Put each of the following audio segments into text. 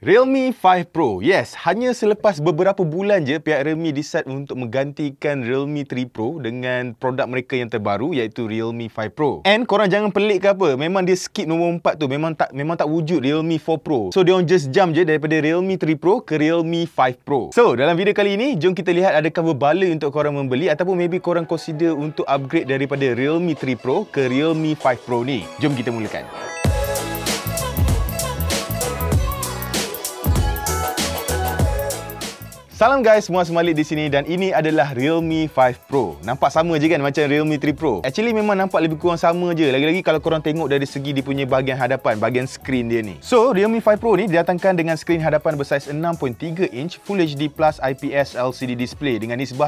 Realme 5 Pro. Yes, hanya selepas beberapa bulan je pihak Realme decide untuk menggantikan Realme 3 Pro dengan produk mereka yang terbaru iaitu Realme 5 Pro. And korang jangan pelik ke apa, memang dia skip nombor 4 tu, memang tak wujud Realme 4 Pro. So dia orang just jump je daripada Realme 3 Pro ke Realme 5 Pro. So dalam video kali ini, jom kita lihat adakah berbaloi untuk korang membeli ataupun maybe korang consider untuk upgrade daripada Realme 3 Pro ke Realme 5 Pro ni. Jom kita mulakan. Salam guys, semua Semalik di sini dan ini adalah Realme 5 Pro. Nampak sama je kan macam Realme 3 Pro? Actually memang nampak lebih kurang sama je. Lagi-lagi kalau korang tengok dari segi dia punya bahagian hadapan, bahagian skrin dia ni. So, Realme 5 Pro ni didatangkan dengan skrin hadapan bersaiz 6.3 inch Full HD Plus IPS LCD display dengan nisbah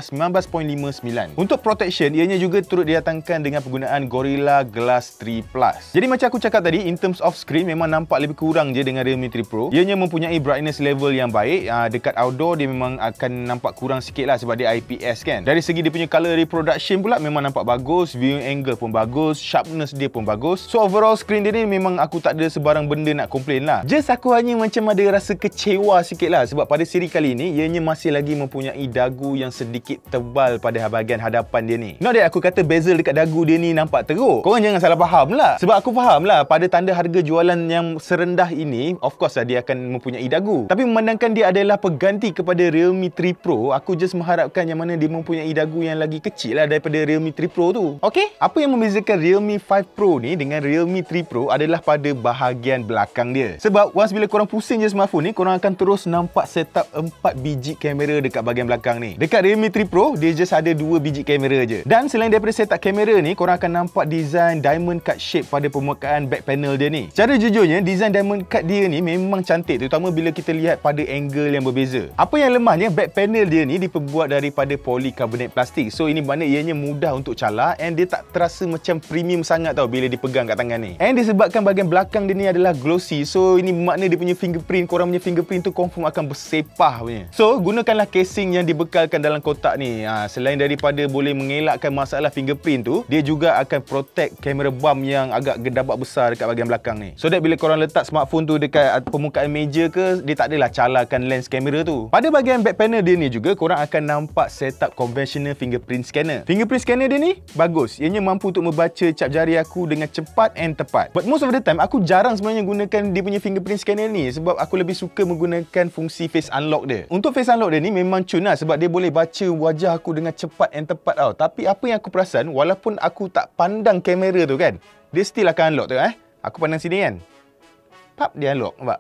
19.59. Untuk protection, ianya juga turut didatangkan dengan penggunaan Gorilla Glass 3 Plus. Jadi macam aku cakap tadi, in terms of screen memang nampak lebih kurang je dengan Realme 3 Pro. Ianya mempunyai brightness level yang baik. Dekat outdoor dia memang akan nampak kurang sikit lah sebab dia IPS kan. Dari segi dia punya color reproduction pula memang nampak bagus, viewing angle pun bagus, sharpness dia pun bagus. So overall screen dia ni memang aku tak ada sebarang benda nak komplain lah. Just aku hanya macam ada rasa kecewa sikit lah sebab pada siri kali ni ianya masih lagi mempunyai dagu yang sedikit tebal pada bahagian hadapan dia ni. Not that aku kata bezel dekat dagu dia ni nampak teruk. Korang jangan salah faham lah. Sebab aku faham lah pada tanda harga jualan yang serendah ini, of course lah dia akan mempunyai dagu. Tapi memandangkan dia adalah pengganti kepada Realme 3 Pro, aku just mengharapkan yang mana dia mempunyai dagu yang lagi kecil lah daripada Realme 3 Pro tu. Okay? Apa yang membezakan Realme 5 Pro ni dengan Realme 3 Pro adalah pada bahagian belakang dia. Sebab once bila korang pusing je smartphone ni, korang akan terus nampak setup 4 biji kamera dekat bahagian belakang ni. Dekat Realme 3 Pro, dia just ada 2 biji kamera je. Dan selain daripada setup kamera ni, korang akan nampak design diamond cut shape pada permukaan back panel dia ni. Secara jujurnya, design diamond cut dia ni memang cantik, terutama bila kita lihat pada angle yang berbeza. Apa yang lemahnya, back panel dia ni diperbuat daripada polikarbonat plastik. So ini makna ianya mudah untuk calar and dia tak terasa macam premium sangat tau bila dipegang kat tangan ni. And disebabkan bahagian belakang dia ni adalah glossy, so ini bermakna dia punya fingerprint, korang punya fingerprint tu confirm akan bersepah punya. So gunakanlah casing yang dibekalkan dalam kotak ni. Selain daripada boleh mengelakkan masalah fingerprint tu, dia juga akan protect kamera bump yang agak gedabak besar dekat bahagian belakang ni. So that bila korang letak smartphone tu dekat permukaan meja ke, dia tak adalah calarkan lens kamera tu. Pada bahagian back panel dia ni juga korang akan nampak setup conventional fingerprint scanner. Fingerprint scanner dia ni bagus. Ianya mampu untuk membaca cap jari aku dengan cepat and tepat. But most of the time aku jarang sebenarnya gunakan dia punya fingerprint scanner ni sebab aku lebih suka menggunakan fungsi face unlock dia. Untuk face unlock dia ni memang cun lah sebab dia boleh baca wajah aku dengan cepat and tepat tau. Tapi apa yang aku perasan, walaupun aku tak pandang kamera tu kan, dia still akan unlock tu Aku pandang sini kan. Pap, dia unlock, nampak?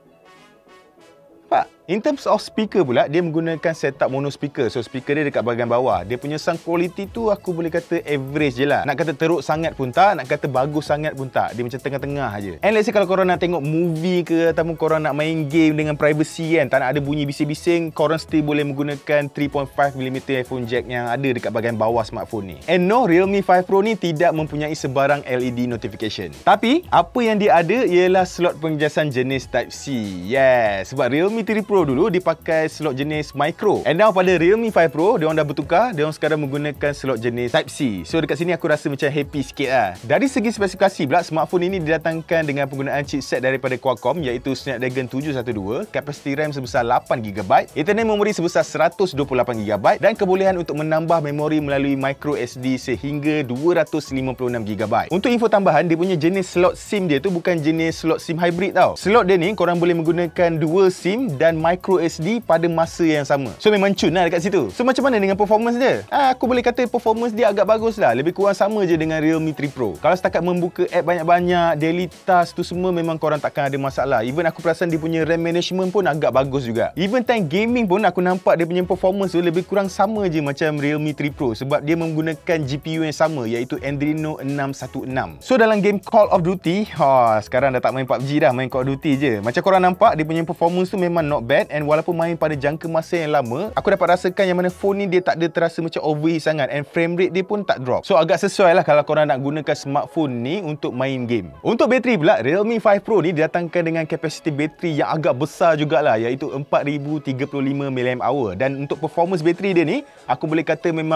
In terms of speaker pula, dia menggunakan setup mono speaker. So speaker dia dekat bahagian bawah. Dia punya sound quality tu aku boleh kata average je lah. Nak kata teruk sangat pun tak, nak kata bagus sangat pun tak. Dia macam tengah-tengah aje. And let's say kalau korang nak tengok movie ke ataupun korang nak main game dengan privacy kan, tak nak ada bunyi bising-bising, korang still boleh menggunakan 3.5mm iPhone jack yang ada dekat bahagian bawah smartphone ni. And no, Realme 5 Pro ni tidak mempunyai sebarang LED notification. Tapi apa yang dia ada ialah slot pengejasan jenis Type-C. Yes, sebab Realme 3 Pro dulu dipakai slot jenis micro. And now pada Realme 5 Pro, dia orang dah bertukar, dia orang sekarang menggunakan slot jenis Type-C. So dekat sini aku rasa macam happy sikit lah. Dari segi spesifikasi pula, smartphone ini didatangkan dengan penggunaan chipset daripada Qualcomm iaitu Snapdragon 712, kapasiti RAM sebesar 8GB, Ethernet memori sebesar 128GB dan kebolehan untuk menambah memori melalui micro SD sehingga 256GB. Untuk info tambahan, dia punya jenis slot SIM dia tu bukan jenis slot SIM hybrid tau. Slot dia ni korang boleh menggunakan dual SIM dan micro SD pada masa yang sama. So memang cun lah dekat situ. So macam mana dengan performance dia? Aku boleh kata performance dia agak bagus lah. Lebih kurang sama je dengan Realme 3 Pro. Kalau setakat membuka app banyak-banyak, daily task tu semua memang korang takkan ada masalah. Even aku perasan dia punya RAM management pun agak bagus juga. Even time gaming pun aku nampak dia punya performance tu lebih kurang sama je macam Realme 3 Pro sebab dia menggunakan GPU yang sama iaitu Adreno 616. So dalam game Call of Duty, sekarang dah tak main PUBG dah, main Call of Duty je. Macam korang nampak dia punya performance tu memang not bad bad, and walaupun main pada jangka masa yang lama, aku dapat rasakan yang mana phone ni dia tak ada terasa macam overheat sangat, and frame rate dia pun tak drop. So agak sesuai lah kalau korang nak gunakan smartphone ni untuk main game. Untuk bateri pula, Realme 5 Pro ni didatangkan dengan kapasiti bateri yang agak besar jugalah, iaitu 4035 mAh, dan untuk performance bateri dia ni aku boleh kata memang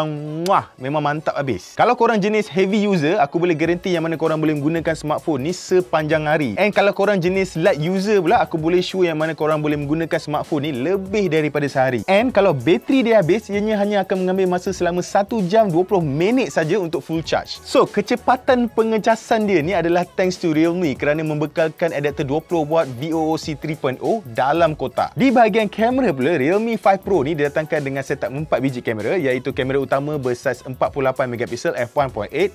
mantap habis. Kalau korang jenis heavy user, aku boleh garanti yang mana korang boleh menggunakan smartphone ni sepanjang hari. And kalau korang jenis light user pula, aku boleh show yang mana korang boleh menggunakan smartphone ni lebih daripada sehari. And kalau bateri dia habis, ianya hanya akan mengambil masa selama 1 jam 20 minit saja untuk full charge. So, kecepatan pengecasan dia ni adalah thanks to Realme kerana membekalkan adapter 20W VOOC 3.0 dalam kotak. Di bahagian kamera pula, Realme 5 Pro ni didatangkan dengan setup 4 biji kamera, iaitu kamera utama bersaiz 48MP f1.8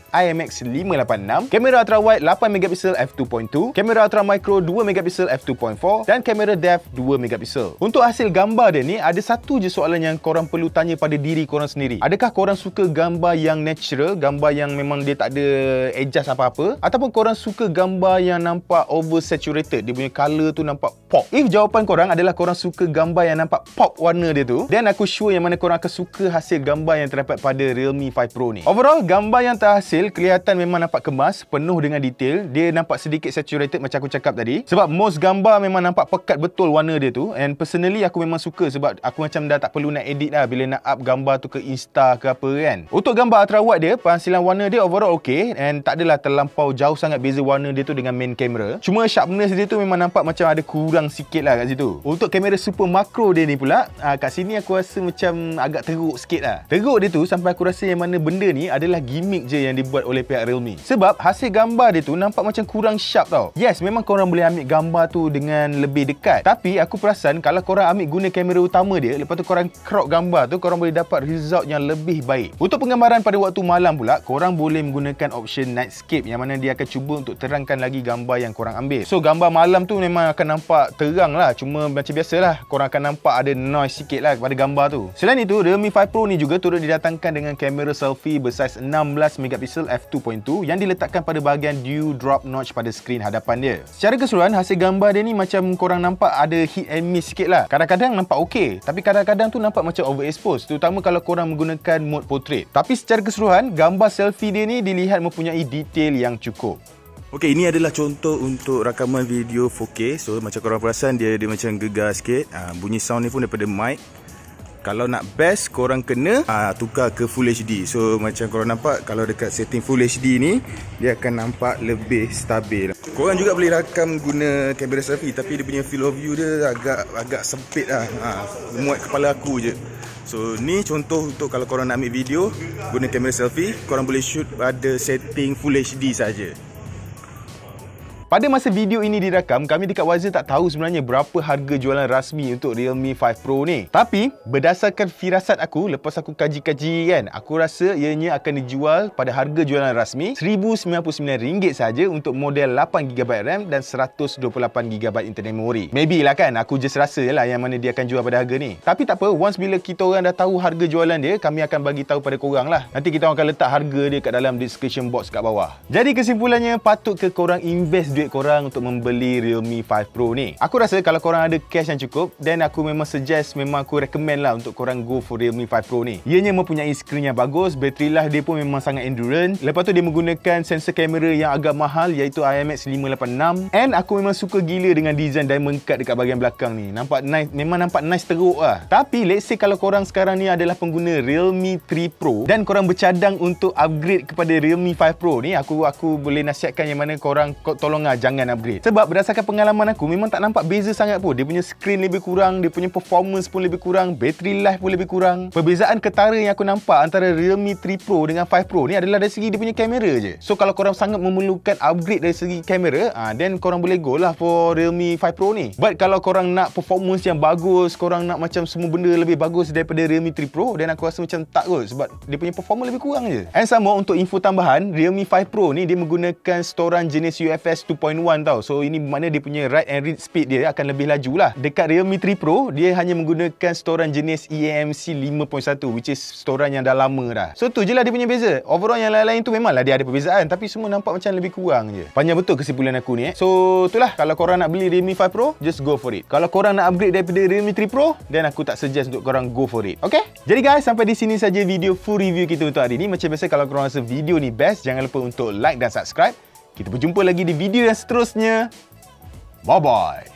IMX586, kamera ultra wide 8MP f2.2, kamera ultra micro 2MP f2.4 dan kamera depth 2MP. Untuk hasil gambar dia ni, ada satu je soalan yang korang perlu tanya pada diri korang sendiri. Adakah korang suka gambar yang natural, gambar yang memang dia tak ada adjust apa-apa, ataupun korang suka gambar yang nampak oversaturated, dia punya color tu nampak pop? If jawapan korang adalah korang suka gambar yang nampak pop warna dia tu, then aku sure yang mana korang akan suka hasil gambar yang terdapat pada Realme 5 Pro ni. Overall, gambar yang terhasil kelihatan memang nampak kemas, penuh dengan detail. Dia nampak sedikit saturated macam aku cakap tadi, sebab most gambar memang nampak pekat betul warna dia tu. And personally aku memang suka, sebab aku macam dah tak perlu nak edit lah bila nak up gambar tu ke Insta ke apa kan. Untuk gambar ultra wide dia, penghasilan warna dia overall okay, and tak adalah terlampau jauh sangat beza warna dia tu dengan main kamera. Cuma sharpness dia tu memang nampak macam ada kurang sikit lah kat situ. Untuk kamera super makro dia ni pula, kat sini aku rasa macam agak teruk sikit lah. Teruk dia tu sampai aku rasa yang mana benda ni adalah gimmick je yang dibuat oleh pihak Realme. Sebab hasil gambar dia tu nampak macam kurang sharp tau. Yes, memang korang boleh ambil gambar tu dengan lebih dekat, tapi aku perasan kalau korang ambil guna kamera utama dia, lepas tu korang crop gambar tu, korang boleh dapat result yang lebih baik. Untuk penggambaran pada waktu malam pula, korang boleh menggunakan option nightscape, yang mana dia akan cuba untuk terangkan lagi gambar yang korang ambil. So gambar malam tu memang akan nampak terang lah, cuma macam biasalah korang akan nampak ada noise sikit lah pada gambar tu. Selain itu, Realme 5 Pro ni juga turut didatangkan dengan kamera selfie bersaiz 16MP f2.2 yang diletakkan pada bahagian dew drop notch pada skrin hadapan dia. Secara keseluruhan, hasil gambar dia ni macam korang nampak ada hit and miss sikit lah. Kadang-kadang nampak okey, tapi kadang-kadang tu nampak macam overexposed, terutama kalau korang menggunakan mode portrait. Tapi secara keseluruhan, gambar selfie dia ni dilihat mempunyai detail yang cukup. Okey, ini adalah contoh untuk rakaman video 4K. So macam korang perasan dia macam gegar sikit. Bunyi sound ni pun daripada mic. Kalau nak best, korang kena tukar ke Full HD. So macam korang nampak, kalau dekat setting Full HD ni, dia akan nampak lebih stabil. Korang juga boleh rakam guna kamera selfie, tapi dia punya field of view dia agak sempit lah. Muat kepala aku je. So ni contoh untuk kalau korang nak ambil video guna kamera selfie, korang boleh shoot pada setting Full HD saja. Pada masa video ini dirakam, kami dekat Wazir tak tahu sebenarnya berapa harga jualan rasmi untuk Realme 5 Pro ni. Tapi, berdasarkan firasat aku, lepas aku kaji-kaji kan, aku rasa ianya akan dijual pada harga jualan rasmi RM1099 saja untuk model 8GB RAM dan 128GB internal memory. Maybe lah kan, aku just rasa lah yang mana dia akan jual pada harga ni. Tapi tak apa, once bila kita orang dah tahu harga jualan dia, kami akan bagi tahu pada korang lah. Nanti kita akan letak harga dia kat dalam description box kat bawah. Jadi kesimpulannya, patut ke korang invest duit korang untuk membeli Realme 5 Pro ni? Aku rasa kalau korang ada cash yang cukup, then aku memang suggest, memang aku recommend lah untuk korang go for Realme 5 Pro ni. Ianya mempunyai skrin yang bagus, bateri life dia pun memang sangat endurance. Lepas tu dia menggunakan sensor kamera yang agak mahal, iaitu IMX586. And aku memang suka gila dengan design diamond cut dekat bahagian belakang ni. Nampak nice, memang nampak nice teruk lah. Tapi let's say kalau korang sekarang ni adalah pengguna Realme 3 Pro dan korang bercadang untuk upgrade kepada Realme 5 Pro ni, aku boleh nasihatkan yang mana korang tolonglah jangan upgrade. Sebab berdasarkan pengalaman aku, memang tak nampak beza sangat pun. Dia punya skrin lebih kurang, dia punya performance pun lebih kurang, battery life pun lebih kurang. Perbezaan ketara yang aku nampak antara Realme 3 Pro dengan 5 Pro ni adalah dari segi dia punya kamera je. So kalau korang sangat memerlukan upgrade dari segi kamera, then korang boleh go lah for Realme 5 Pro ni. But kalau korang nak performance yang bagus, korang nak macam semua benda lebih bagus daripada Realme 3 Pro, dan aku rasa macam tak kot, sebab dia punya performance lebih kurang je. And sama untuk info tambahan, Realme 5 Pro ni dia menggunakan storan jenis UFS 2.0 2.1 tau. So ini maknanya dia punya write and read speed dia akan lebih laju lah. Dekat Realme 3 Pro, dia hanya menggunakan storan jenis eMMC 5.1, which is storan yang dah lama dah. So tu je lah dia punya beza. Overall yang lain-lain tu memanglah dia ada perbezaan, tapi semua nampak macam lebih kurang je. Panjang betul kesimpulan aku ni. So itulah, kalau korang nak beli Realme 5 Pro, just go for it. Kalau korang nak upgrade daripada Realme 3 Pro, then aku tak suggest untuk korang go for it. Okay? Jadi guys, sampai di sini saja video full review kita untuk hari ni. Macam biasa, kalau korang rasa video ni best, jangan lupa untuk like dan subscribe. Kita berjumpa lagi di video yang seterusnya. Bye-bye.